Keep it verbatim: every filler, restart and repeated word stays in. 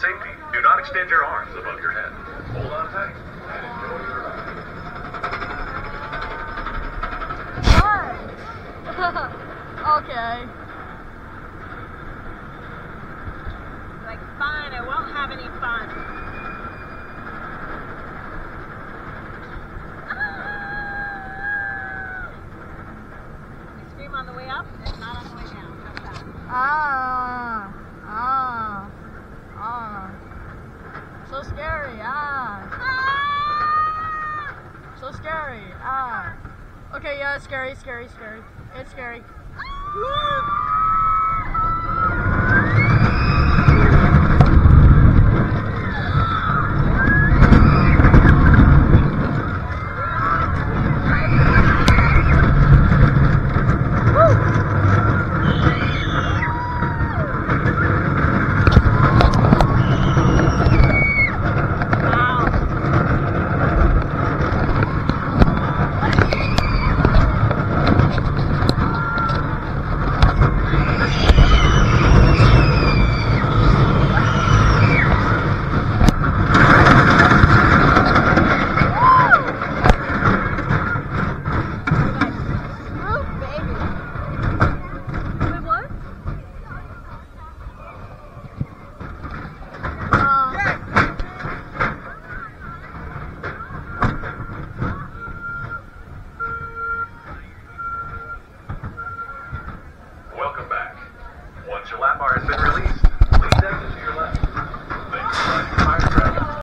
safety, do not extend your arms above your head. Hold on tight and enjoy your ride. Okay. Like, fine, I won't have any fun. We scream on the way up and not on the way down. How's that? Ah, ah, ah. So scary, ah. So scary, ah. Okay, yeah, it's scary, scary, scary. It's scary. Woo!